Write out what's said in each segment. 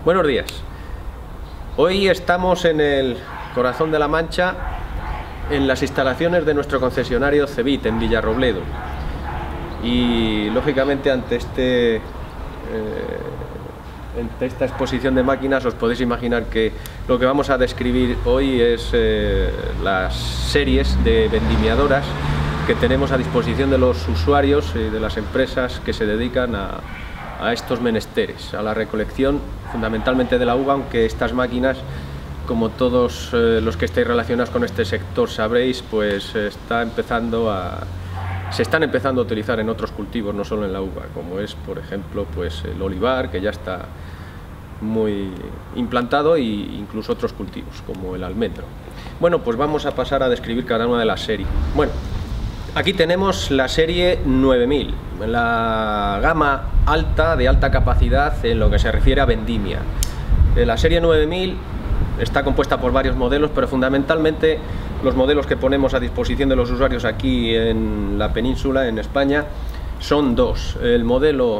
Buenos días. Hoy estamos en el corazón de La Mancha, en las instalaciones de nuestro concesionario Cevit en Villarrobledo. Y lógicamente ante esta exposición de máquinas os podéis imaginar que lo que vamos a describir hoy es las series de vendimiadoras que tenemos a disposición de los usuarios y de las empresas que se dedican a estos menesteres, a la recolección fundamentalmente de la uva, aunque estas máquinas, como todos los que estáis relacionados con este sector sabréis, pues se están empezando a utilizar en otros cultivos, no solo en la uva, como es por ejemplo pues el olivar, que ya está muy implantado, e incluso otros cultivos como el almendro. Bueno, pues vamos a pasar a describir cada una de las series. Bueno, aquí tenemos la serie 9000, la gama alta, de alta capacidad en lo que se refiere a vendimia. La serie 9000 está compuesta por varios modelos, pero fundamentalmente los modelos que ponemos a disposición de los usuarios aquí en la península, en España, son dos. El modelo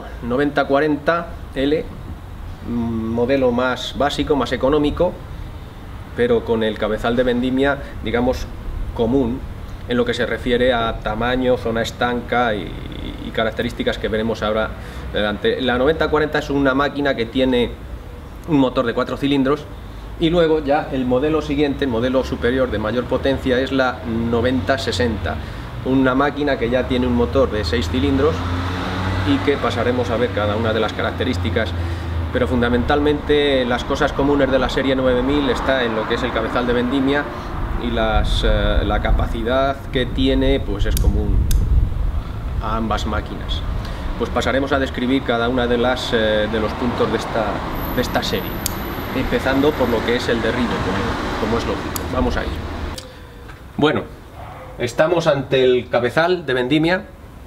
9040L, modelo más básico, más económico, pero con el cabezal de vendimia, digamos, común en lo que se refiere a tamaño, zona estanca y características que veremos ahora adelante. La 9040 es una máquina que tiene un motor de 4 cilindros, y luego ya el modelo siguiente, el modelo superior de mayor potencia, es la 9060, una máquina que ya tiene un motor de 6 cilindros y que pasaremos a ver cada una de las características. Pero fundamentalmente las cosas comunes de la serie 9000 está en lo que es el cabezal de vendimia, y la capacidad que tiene pues es común a ambas máquinas. Pues pasaremos a describir cada una de los puntos de esta serie, empezando por lo que es el derribo, como es lógico. Vamos a ir. Bueno, estamos ante el cabezal de vendimia.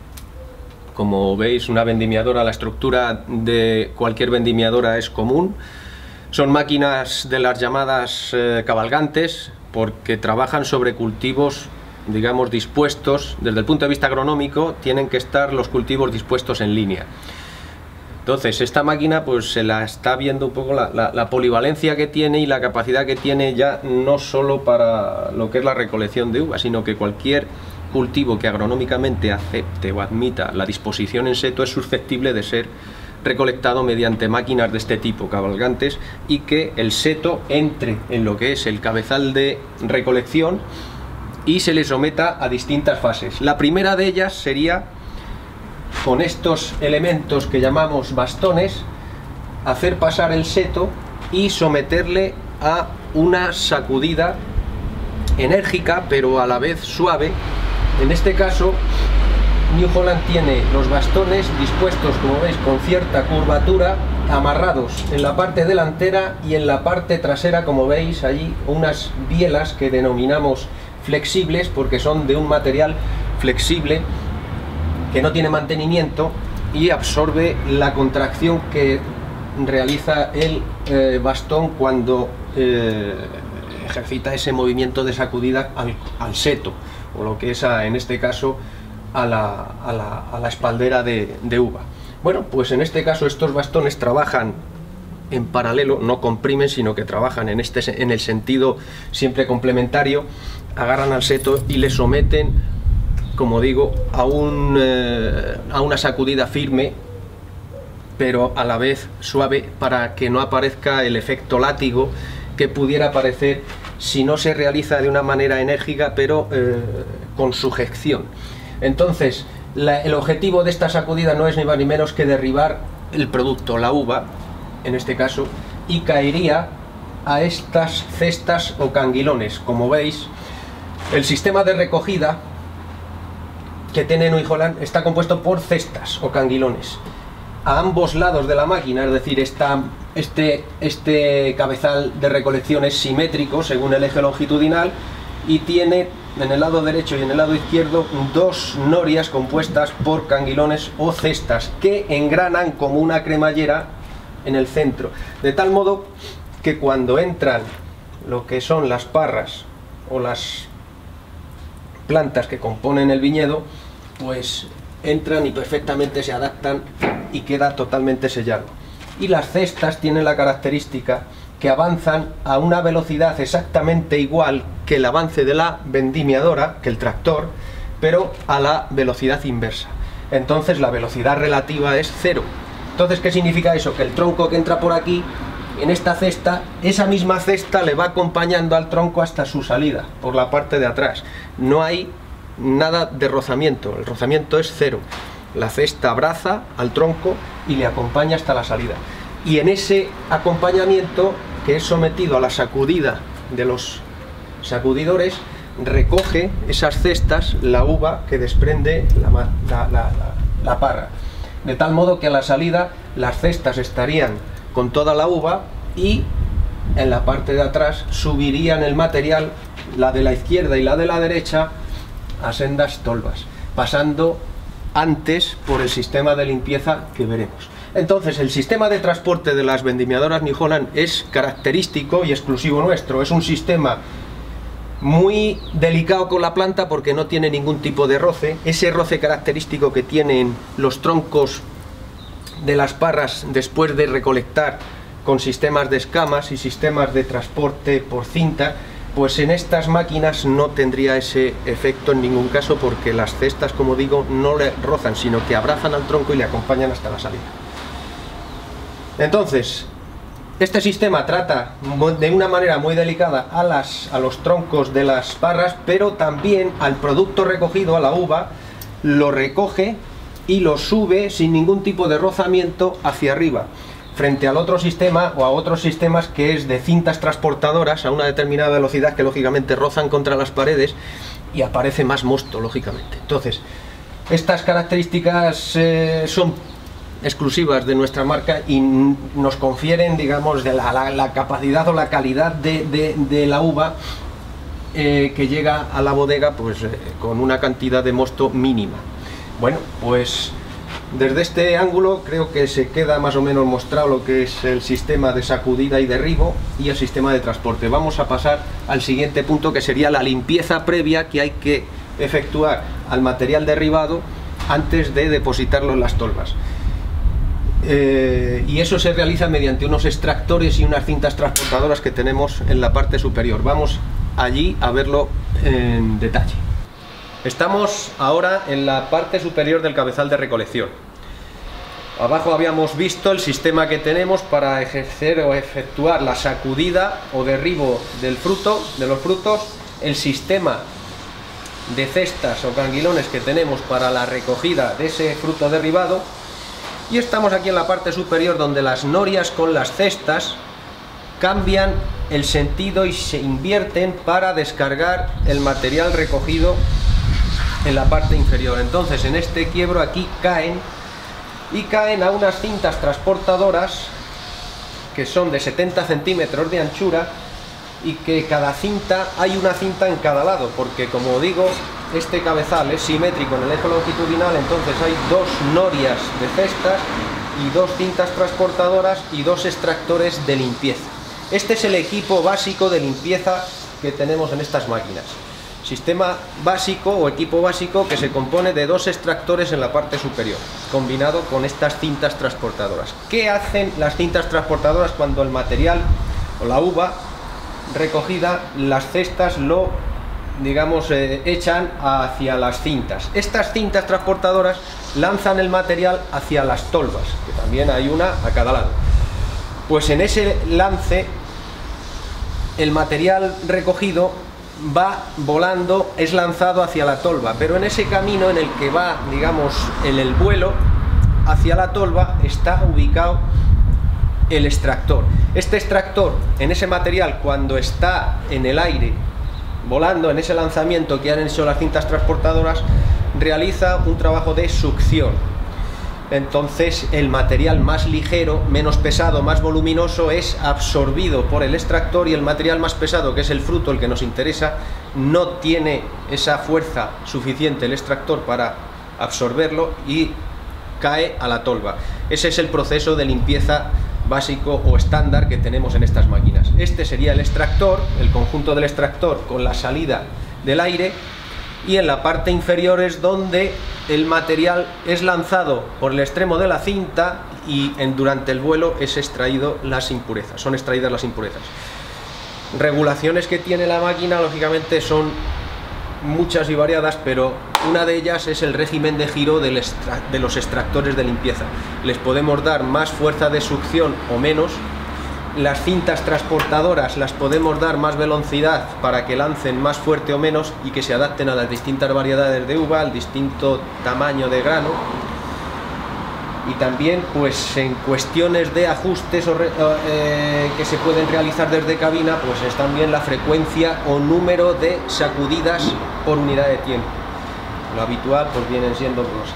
Como veis, una vendimiadora, la estructura de cualquier vendimiadora es común. Son máquinas de las llamadas cabalgantes, porque trabajan sobre cultivos, digamos, dispuestos. Desde el punto de vista agronómico, tienen que estar los cultivos dispuestos en línea. Entonces esta máquina pues se la está viendo un poco la polivalencia que tiene y la capacidad que tiene, ya no solo para lo que es la recolección de uva, sino que cualquier cultivo que agronómicamente acepte o admita la disposición en seto es susceptible de ser recolectado mediante máquinas de este tipo, cabalgantes, y que el seto entre en lo que es el cabezal de recolección y se le someta a distintas fases. La primera de ellas sería, con estos elementos que llamamos bastones, hacer pasar el seto y someterle a una sacudida enérgica pero a la vez suave. En este caso New Holland tiene los bastones dispuestos, como veis, con cierta curvatura, amarrados en la parte delantera, y en la parte trasera, como veis allí, unas bielas que denominamos flexibles, porque son de un material flexible que no tiene mantenimiento y absorbe la contracción que realiza el bastón cuando ejercita ese movimiento de sacudida al seto, o lo que es en este caso a la espaldera de uva. Bueno, pues en este caso estos bastones trabajan en paralelo, no comprimen, sino que trabajan en el sentido siempre complementario, agarran al seto y le someten, como digo, a una sacudida firme, pero a la vez suave, para que no aparezca el efecto látigo que pudiera aparecer si no se realiza de una manera enérgica, pero con sujeción. Entonces, el objetivo de esta sacudida no es ni más ni menos que derribar el producto, la uva, en este caso, y caería a estas cestas o canguilones. Como veis, el sistema de recogida que tiene New Holland está compuesto por cestas o canguilones a ambos lados de la máquina, es decir, este cabezal de recolección es simétrico según el eje longitudinal, y tiene en el lado derecho y en el lado izquierdo dos norias compuestas por canguilones o cestas que engranan como una cremallera en el centro, de tal modo que cuando entran lo que son las parras o las plantas que componen el viñedo, pues entran y perfectamente se adaptan y queda totalmente sellado. y las cestas tienen la característica que avanzan a una velocidad exactamente igual que el avance de la vendimiadora, que el tractor, pero a la velocidad inversa. Entonces la velocidad relativa es cero. Entonces, ¿qué significa eso? Que el tronco que entra por aquí, en esta cesta, esa misma cesta le va acompañando al tronco hasta su salida, por la parte de atrás. No hay nada de rozamiento, el rozamiento es cero. La cesta abraza al tronco y le acompaña hasta la salida. Y en ese acompañamiento, que es sometido a la sacudida de los sacudidores, recoge esas cestas la uva que desprende la parra. De tal modo que a la salida las cestas estarían con toda la uva y en la parte de atrás subirían el material, la de la izquierda y la de la derecha, a sendas tolvas, pasando antes por el sistema de limpieza que veremos. Entonces, el sistema de transporte de las vendimiadoras New Holland es característico y exclusivo nuestro. Es un sistema muy delicado con la planta porque no tiene ningún tipo de roce. Ese roce característico que tienen los troncos de las parras después de recolectar con sistemas de escamas y sistemas de transporte por cinta, pues en estas máquinas no tendría ese efecto en ningún caso, porque las cestas, como digo, no le rozan, sino que abrazan al tronco y le acompañan hasta la salida. Entonces, este sistema trata de una manera muy delicada a los troncos de las parras, pero también al producto recogido, a la uva, lo recoge y lo sube sin ningún tipo de rozamiento hacia arriba, frente al otro sistema o a otros sistemas que es de cintas transportadoras a una determinada velocidad que lógicamente rozan contra las paredes y aparece más mosto, lógicamente. Entonces, estas características son exclusivas de nuestra marca y nos confieren, digamos, de la capacidad o la calidad de la uva que llega a la bodega, pues con una cantidad de mosto mínima. Bueno, pues desde este ángulo creo que se queda más o menos mostrado lo que es el sistema de sacudida y derribo y el sistema de transporte. Vamos a pasar al siguiente punto, que sería la limpieza previa que hay que efectuar al material derribado antes de depositarlo en las tolvas. Y eso se realiza mediante unos extractores y unas cintas transportadoras que tenemos en la parte superior. Vamos allí a verlo en detalle. Estamos ahora en la parte superior del cabezal de recolección. Abajo habíamos visto el sistema que tenemos para ejercer o efectuar la sacudida o derribo del fruto, de los frutos, el sistema de cestas o canguilones que tenemos para la recogida de ese fruto derribado, y estamos aquí en la parte superior donde las norias con las cestas cambian el sentido y se invierten para descargar el material recogido en la parte inferior. Entonces, en este quiebro aquí caen a unas cintas transportadoras que son de 70 centímetros de anchura y que cada cinta, hay una cinta en cada lado, porque como digo, este cabezal es simétrico en el eje longitudinal. Entonces hay dos norias de cestas y dos cintas transportadoras y dos extractores de limpieza. Este es el equipo básico de limpieza que tenemos en estas máquinas. Sistema básico o equipo básico que se compone de dos extractores en la parte superior, combinado con estas cintas transportadoras. ¿Qué hacen las cintas transportadoras cuando el material o la uva recogida, las cestas lo, digamos, echan hacia las cintas? Estas cintas transportadoras lanzan el material hacia las tolvas, que también hay una a cada lado. Pues en ese lance el material recogido va volando, es lanzado hacia la tolva, pero en ese camino en el que va, digamos, en el vuelo hacia la tolva, está ubicado el extractor. Este extractor, en ese material, cuando está en el aire volando, en ese lanzamiento que han hecho las cintas transportadoras, realiza un trabajo de succión. Entonces el material más ligero, menos pesado, más voluminoso es absorbido por el extractor, y el material más pesado, que es el fruto, el que nos interesa, no tiene esa fuerza suficiente el extractor para absorberlo y cae a la tolva. Ese es el proceso de limpieza básico o estándar que tenemos en estas máquinas. Este sería el extractor, el conjunto del extractor con la salida del aire, y en la parte inferior es donde el material es lanzado por el extremo de la cinta y durante el vuelo es extraído las impurezas, son extraídas las impurezas. Regulaciones que tiene la máquina, lógicamente, son muchas y variadas, pero una de ellas es el régimen de giro de los extractores de limpieza. Les podemos dar más fuerza de succión o menos. Las cintas transportadoras las podemos dar más velocidad para que lancen más fuerte o menos y que se adapten a las distintas variedades de uva, al distinto tamaño de grano. Y también, pues, en cuestiones de ajustes que se pueden realizar desde cabina, pues es también la frecuencia o número de sacudidas por unidad de tiempo. Lo habitual pues vienen siendo los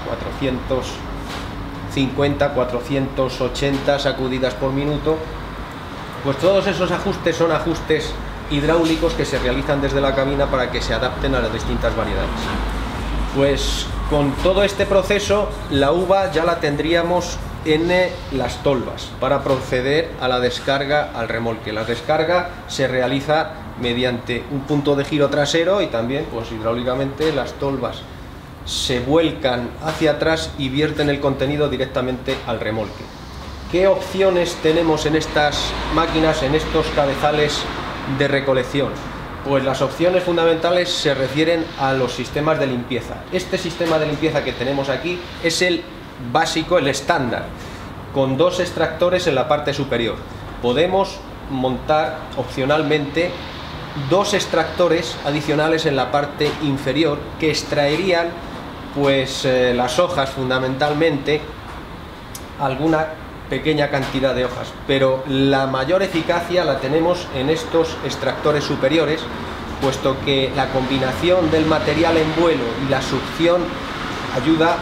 450, 480 sacudidas por minuto. Pues todos esos ajustes son ajustes hidráulicos que se realizan desde la cabina para que se adapten a las distintas variedades. Pues con todo este proceso la uva ya la tendríamos en las tolvas para proceder a la descarga al remolque. La descarga se realiza mediante un punto de giro trasero y también, pues, hidráulicamente las tolvas se vuelcan hacia atrás y vierten el contenido directamente al remolque. ¿Qué opciones tenemos en estas máquinas, en estos cabezales de recolección? Pues las opciones fundamentales se refieren a los sistemas de limpieza. Este sistema de limpieza que tenemos aquí es el básico, el estándar, con dos extractores en la parte superior. Podemos montar opcionalmente dos extractores adicionales en la parte inferior que extraerían, pues, las hojas, fundamentalmente alguna pequeña cantidad de hojas, pero la mayor eficacia la tenemos en estos extractores superiores, puesto que la combinación del material en vuelo y la succión ayuda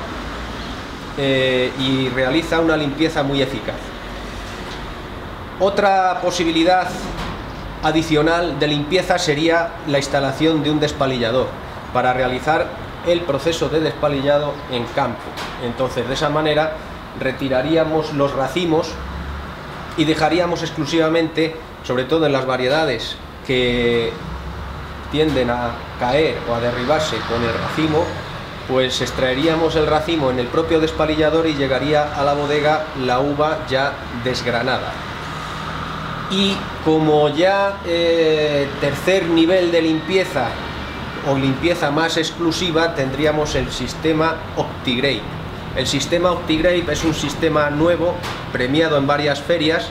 y realiza una limpieza muy eficaz. Otra posibilidad adicional de limpieza sería la instalación de un despalillador para realizar el proceso de despalillado en campo. Entonces, de esa manera retiraríamos los racimos y dejaríamos exclusivamente, sobre todo en las variedades que tienden a caer o a derribarse con el racimo, pues extraeríamos el racimo en el propio despalillador y llegaría a la bodega la uva ya desgranada. Y como ya tercer nivel de limpieza o limpieza más exclusiva, tendríamos el sistema OptiGrade. El sistema OptiGrade es un sistema nuevo, premiado en varias ferias,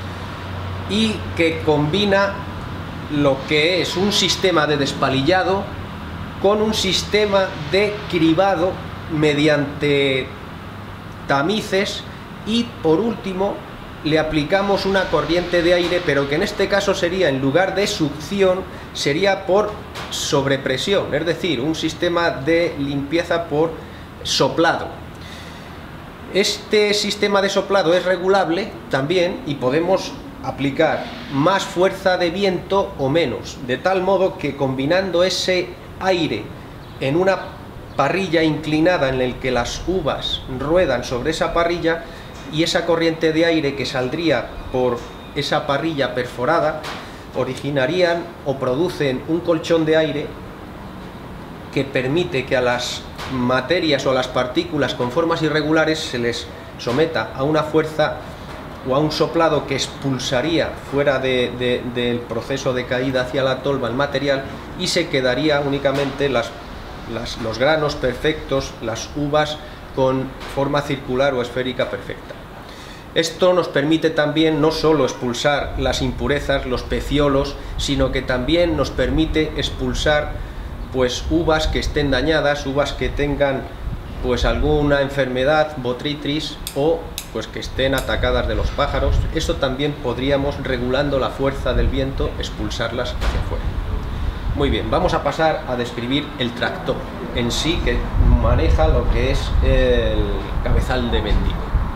y que combina lo que es un sistema de despalillado con un sistema de cribado mediante tamices, y por último le aplicamos una corriente de aire, pero que en este caso sería, en lugar de succión, sería por sobrepresión, es decir, un sistema de limpieza por soplado. Este sistema de soplado es regulable también y podemos aplicar más fuerza de viento o menos, de tal modo que combinando ese aire en una parrilla inclinada en la que las uvas ruedan sobre esa parrilla, y esa corriente de aire que saldría por esa parrilla perforada originarían o producen un colchón de aire que permite que a las materias o a las partículas con formas irregulares se les someta a una fuerza o a un soplado que expulsaría fuera del proceso de caída hacia la tolva el material, y se quedaría únicamente los granos perfectos, las uvas con forma circular o esférica perfecta. Esto nos permite también no solo expulsar las impurezas, los peciolos, sino que también nos permite expulsar, pues, uvas que estén dañadas, uvas que tengan, pues, alguna enfermedad, botrytis, o pues que estén atacadas de los pájaros. Eso también podríamos, regulando la fuerza del viento, expulsarlas hacia afuera. Muy bien, vamos a pasar a describir el tractor en sí, que maneja lo que es el cabezal de vendimia.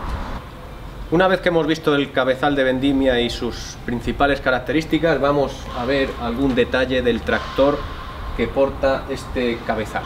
Una vez que hemos visto el cabezal de vendimia y sus principales características, vamos a ver algún detalle del tractor que porta este cabezal.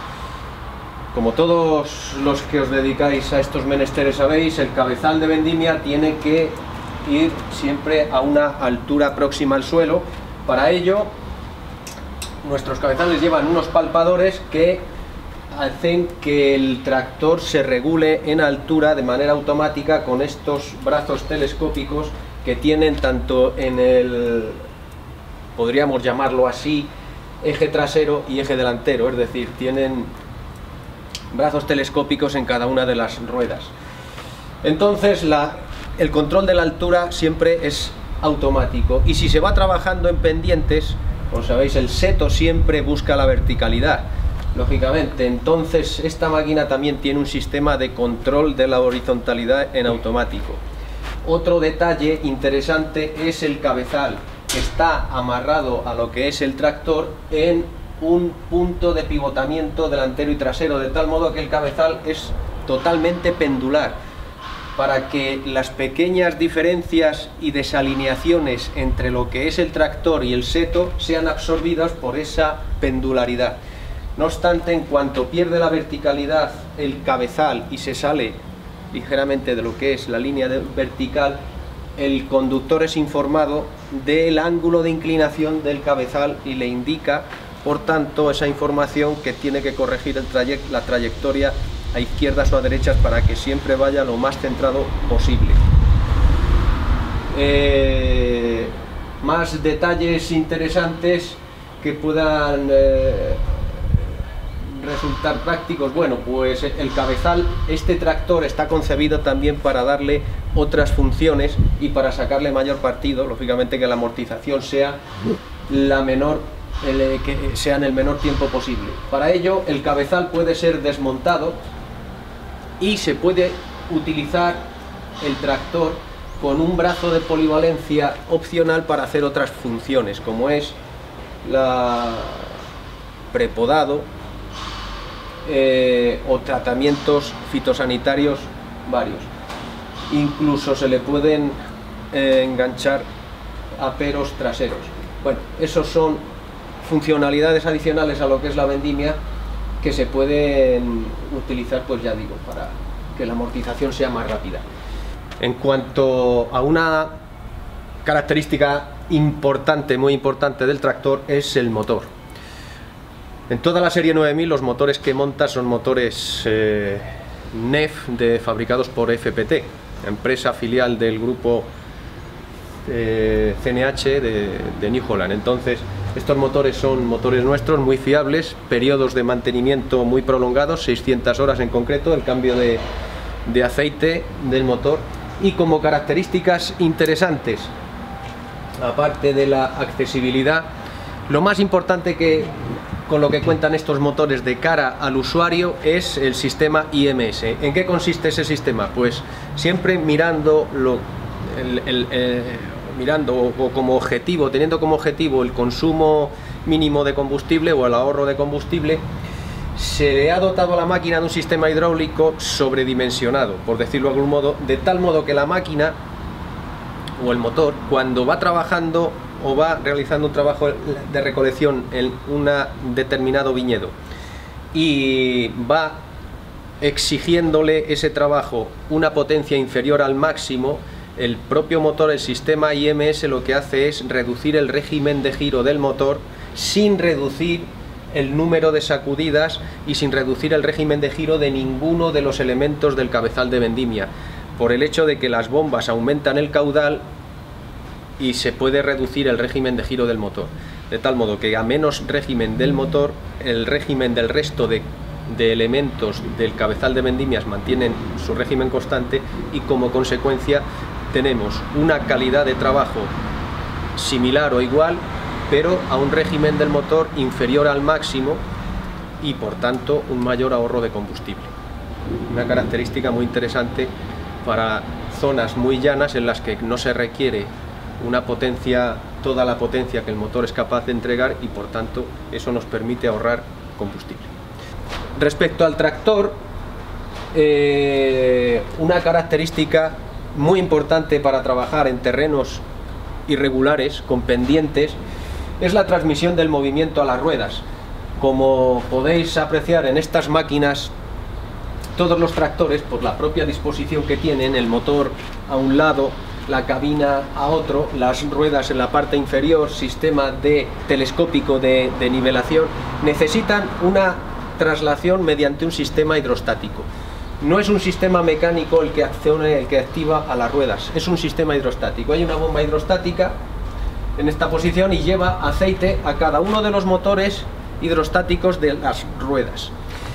Como todos los que os dedicáis a estos menesteres sabéis, el cabezal de vendimia tiene que ir siempre a una altura próxima al suelo. Para ello, nuestros cabezales llevan unos palpadores que hacen que el tractor se regule en altura de manera automática con estos brazos telescópicos que tienen tanto en el, podríamos llamarlo así, eje trasero y eje delantero, es decir, tienen brazos telescópicos en cada una de las ruedas. Entonces el control de la altura siempre es automático, y si se va trabajando en pendientes, como sabéis, el seto siempre busca la verticalidad, lógicamente. Entonces esta máquina también tiene un sistema de control de la horizontalidad en automático. Otro detalle interesante es el cabezal, que está amarrado a lo que es el tractor en un punto de pivotamiento delantero y trasero, de tal modo que el cabezal es totalmente pendular, para que las pequeñas diferencias y desalineaciones entre lo que es el tractor y el seto sean absorbidas por esa pendularidad. No obstante, en cuanto pierde la verticalidad el cabezal y se sale ligeramente de lo que es la línea vertical, el conductor es informado del ángulo de inclinación del cabezal y le indica, por tanto, esa información que tiene que corregir la trayectoria a izquierdas o a derechas para que siempre vaya lo más centrado posible. Más detalles interesantes que puedan resultar prácticos. Bueno, pues el cabezal, este tractor está concebido también para darle otras funciones y para sacarle mayor partido, lógicamente que la amortización sea la menor, que sea en el menor tiempo posible. Para ello el cabezal puede ser desmontado y se puede utilizar el tractor con un brazo de polivalencia opcional para hacer otras funciones, como es la prepodado o tratamientos fitosanitarios varios. Incluso se le pueden enganchar aperos traseros. Bueno, esos son funcionalidades adicionales a lo que es la vendimia que se pueden utilizar, pues ya digo, para que la amortización sea más rápida. En cuanto a una característica importante, muy importante del tractor, es el motor. En toda la serie 9000 los motores que monta son motores NEF fabricados por FPT, empresa filial del grupo CNH de New Holland. Entonces estos motores son motores nuestros, muy fiables, periodos de mantenimiento muy prolongados, 600 horas en concreto, el cambio de aceite del motor. Y como características interesantes, aparte de la accesibilidad, lo más importante con lo que cuentan estos motores de cara al usuario es el sistema IMS. ¿En qué consiste ese sistema? Pues siempre mirando o como objetivo, teniendo como objetivo el consumo mínimo de combustible o el ahorro de combustible, se le ha dotado a la máquina de un sistema hidráulico sobredimensionado, por decirlo de algún modo, de tal modo que la máquina o el motor, cuando va trabajando o va realizando un trabajo de recolección en un determinado viñedo y va exigiéndole ese trabajo una potencia inferior al máximo, el propio motor, el sistema IMS, lo que hace es reducir el régimen de giro del motor sin reducir el número de sacudidas y sin reducir el régimen de giro de ninguno de los elementos del cabezal de vendimia, por el hecho de que las bombas aumentan el caudal y se puede reducir el régimen de giro del motor, de tal modo que a menos régimen del motor, el régimen del resto de elementos del cabezal de vendimias mantienen su régimen constante, y como consecuencia tenemos una calidad de trabajo similar o igual, pero a un régimen del motor inferior al máximo y por tanto un mayor ahorro de combustible. Una característica muy interesante para zonas muy llanas en las que no se requiere una potencia, toda la potencia que el motor es capaz de entregar, y por tanto eso nos permite ahorrar combustible. Respecto al tractor, una característica muy importante para trabajar en terrenos irregulares, con pendientes, es la transmisión del movimiento a las ruedas. Como podéis apreciar en estas máquinas, todos los tractores, por la propia disposición que tienen, el motor a un lado, la cabina a otro, las ruedas en la parte inferior, sistema telescópico de nivelación, necesitan una traslación mediante un sistema hidrostático. No es un sistema mecánico el que acciona, el que activa a las ruedas, es un sistema hidrostático. Hay una bomba hidrostática en esta posición y lleva aceite a cada uno de los motores hidrostáticos de las ruedas.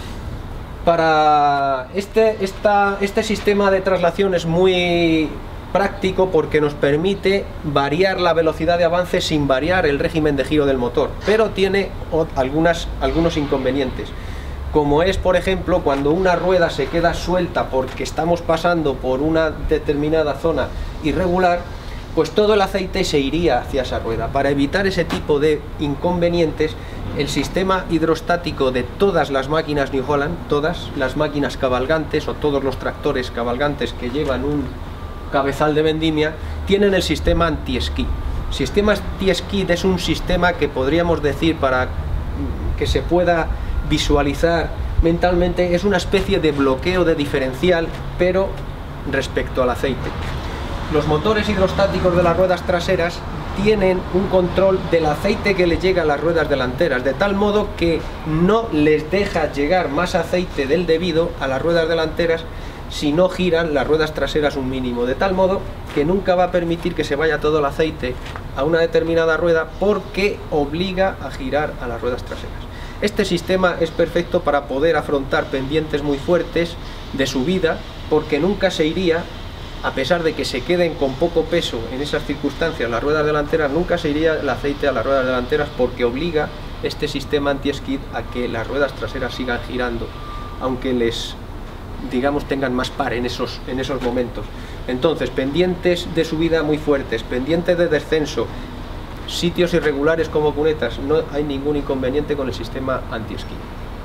Para este sistema de traslación es muy práctico porque nos permite variar la velocidad de avance sin variar el régimen de giro del motor, pero tiene algunos inconvenientes, como es, por ejemplo, cuando una rueda se queda suelta porque estamos pasando por una determinada zona irregular, pues todo el aceite se iría hacia esa rueda. Para evitar ese tipo de inconvenientes, el sistema hidrostático de todas las máquinas New Holland, todas las máquinas cabalgantes o todos los tractores cabalgantes que llevan un cabezal de vendimia, tienen el sistema anti-skid. Sistema anti-skid es un sistema que podríamos decir, para que se pueda visualizar mentalmente, es una especie de bloqueo de diferencial, pero respecto al aceite. Los motores hidrostáticos de las ruedas traseras tienen un control del aceite que les llega a las ruedas delanteras, de tal modo que no les deja llegar más aceite del debido a las ruedas delanteras si no giran las ruedas traseras un mínimo, de tal modo que nunca va a permitir que se vaya todo el aceite a una determinada rueda, porque obliga a girar a las ruedas traseras. Este sistema es perfecto para poder afrontar pendientes muy fuertes de subida, porque nunca se iría, a pesar de que se queden con poco peso en esas circunstancias las ruedas delanteras, nunca se iría el aceite a las ruedas delanteras, porque obliga este sistema anti-skid a que las ruedas traseras sigan girando, aunque digamos tengan más par en esos momentos. Entonces, pendientes de subida muy fuertes, pendientes de descenso, sitios irregulares como cunetas, no hay ningún inconveniente con el sistema anti-skid.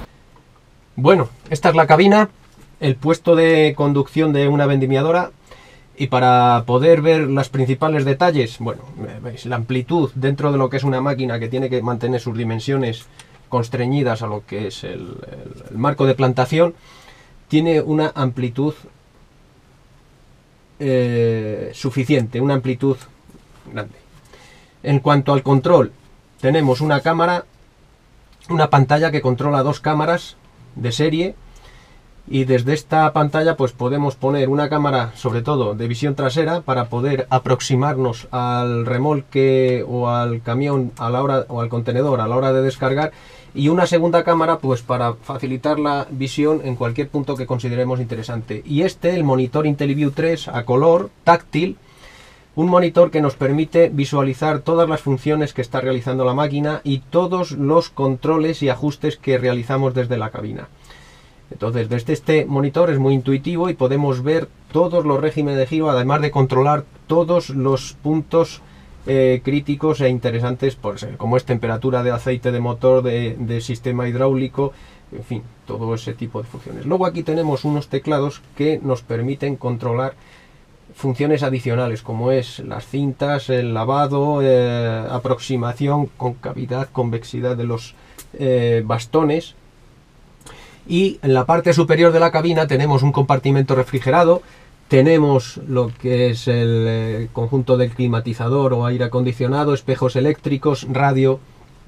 Bueno, esta es la cabina, el puesto de conducción de una vendimiadora. Y para poder ver los principales detalles, bueno, veis la amplitud dentro de lo que es una máquina que tiene que mantener sus dimensiones constreñidas a lo que es el marco de plantación, tiene una amplitud suficiente, una amplitud grande. En cuanto al control, tenemos una cámara, una pantalla que controla dos cámaras de serie, y desde esta pantalla pues podemos poner una cámara, sobre todo de visión trasera, para poder aproximarnos al remolque o al camión a la hora, o al contenedor a la hora de descargar, y una segunda cámara pues para facilitar la visión en cualquier punto que consideremos interesante. Y el monitor IntelliView 3 a color, táctil, un monitor que nos permite visualizar todas las funciones que está realizando la máquina y todos los controles y ajustes que realizamos desde la cabina. Entonces, desde este monitor es muy intuitivo y podemos ver todos los regímenes de giro, además de controlar todos los puntos críticos e interesantes, como es temperatura de aceite de motor, de sistema hidráulico, en fin, todo ese tipo de funciones. Luego aquí tenemos unos teclados que nos permiten controlar funciones adicionales, como es las cintas, el lavado, aproximación, concavidad, convexidad de los bastones. Y en la parte superior de la cabina tenemos un compartimento refrigerado, tenemos lo que es el conjunto del climatizador o aire acondicionado, espejos eléctricos, radio,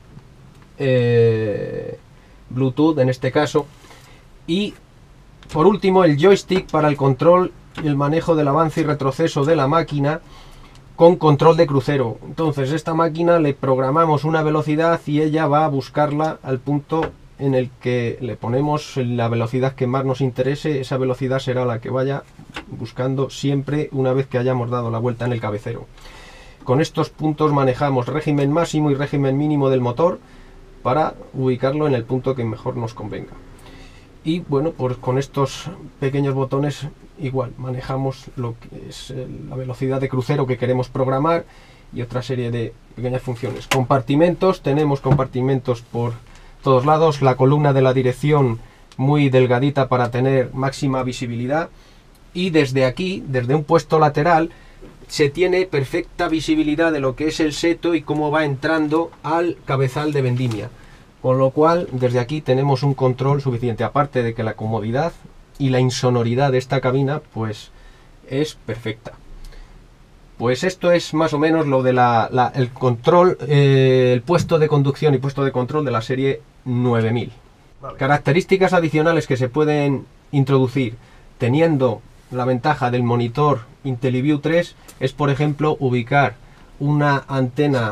Bluetooth en este caso, y por último el joystick para el control y el manejo del avance y retroceso de la máquina con control de crucero. Entonces, esta máquina le programamos una velocidad y ella va a buscarla al punto en el que le ponemos la velocidad que más nos interese. Esa velocidad será la que vaya buscando siempre una vez que hayamos dado la vuelta en el cabecero. Con estos puntos manejamos régimen máximo y régimen mínimo del motor para ubicarlo en el punto que mejor nos convenga. Y bueno, pues con estos pequeños botones igual manejamos lo que es la velocidad de crucero que queremos programar y otra serie de pequeñas funciones. Compartimentos, tenemos compartimentos por todos lados, la columna de la dirección muy delgadita para tener máxima visibilidad, y desde aquí, desde un puesto lateral, se tiene perfecta visibilidad de lo que es el seto y cómo va entrando al cabezal de vendimia, con lo cual desde aquí tenemos un control suficiente, aparte de que la comodidad y la insonoridad de esta cabina pues es perfecta. Pues esto es más o menos lo de el control, el puesto de conducción y puesto de control de la serie 9000. Vale. Características adicionales que se pueden introducir teniendo la ventaja del monitor IntelliView 3 es, por ejemplo, ubicar una antena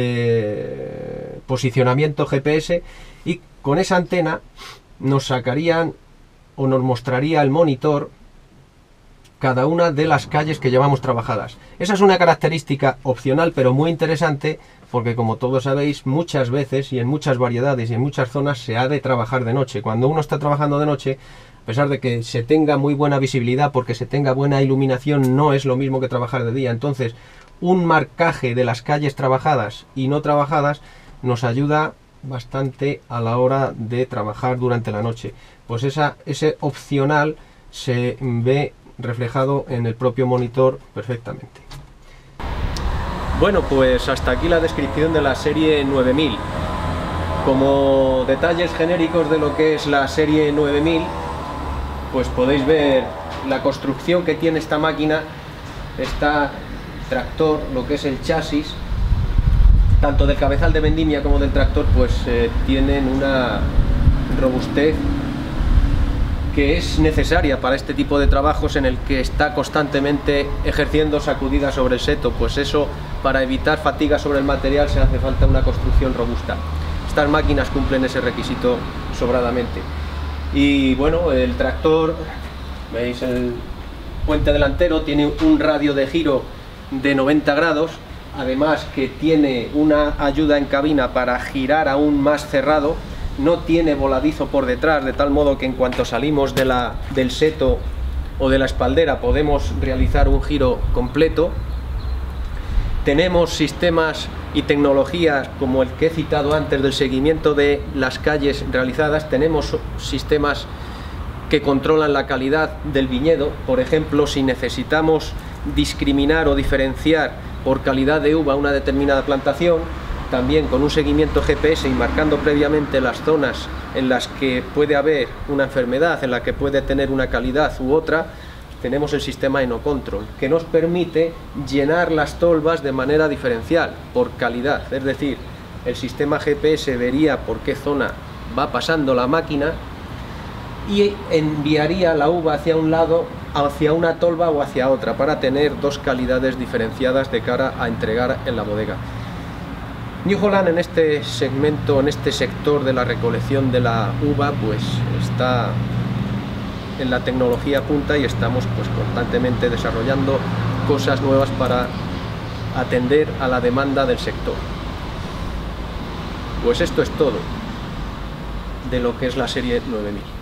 de posicionamiento GPS, y con esa antena nos sacarían o nos mostraría el monitor cada una de las calles que llevamos trabajadas. Esa es una característica opcional pero muy interesante, porque como todos sabéis, muchas veces y en muchas variedades y en muchas zonas se ha de trabajar de noche. Cuando uno está trabajando de noche, a pesar de que se tenga muy buena visibilidad, porque se tenga buena iluminación, no es lo mismo que trabajar de día. Entonces, un marcaje de las calles trabajadas y no trabajadas nos ayuda bastante a la hora de trabajar durante la noche. Pues ese opcional se ve reflejado en el propio monitor perfectamente. Bueno, pues hasta aquí la descripción de la serie 9000. Como detalles genéricos de lo que es la serie 9000, pues podéis ver la construcción que tiene esta máquina. Está tractor, lo que es el chasis, tanto del cabezal de vendimia como del tractor, pues tienen una robustez que es necesaria para este tipo de trabajos en el que está constantemente ejerciendo sacudidas sobre el seto. Pues eso, para evitar fatiga sobre el material, se hace falta una construcción robusta. Estas máquinas cumplen ese requisito sobradamente. Y bueno, el tractor, veis el puente delantero, tiene un radio de giro de 90 grados, además que tiene una ayuda en cabina para girar aún más cerrado. No tiene voladizo por detrás, de tal modo que en cuanto salimos del seto o de la espaldera podemos realizar un giro completo. Tenemos sistemas y tecnologías como el que he citado antes del seguimiento de las calles realizadas. Tenemos sistemas que controlan la calidad del viñedo. Por ejemplo, si necesitamos discriminar o diferenciar por calidad de uva una determinada plantación, también con un seguimiento GPS y marcando previamente las zonas en las que puede haber una enfermedad, en la que puede tener una calidad u otra, tenemos el sistema Enocontrol, que nos permite llenar las tolvas de manera diferencial, por calidad. Es decir, el sistema GPS vería por qué zona va pasando la máquina y enviaría la uva hacia un lado, hacia una tolva o hacia otra, para tener dos calidades diferenciadas de cara a entregar en la bodega. New Holland en este segmento, en este sector de la recolección de la uva, pues está en la tecnología punta y estamos pues constantemente desarrollando cosas nuevas para atender a la demanda del sector. Pues esto es todo de lo que es la serie 9000.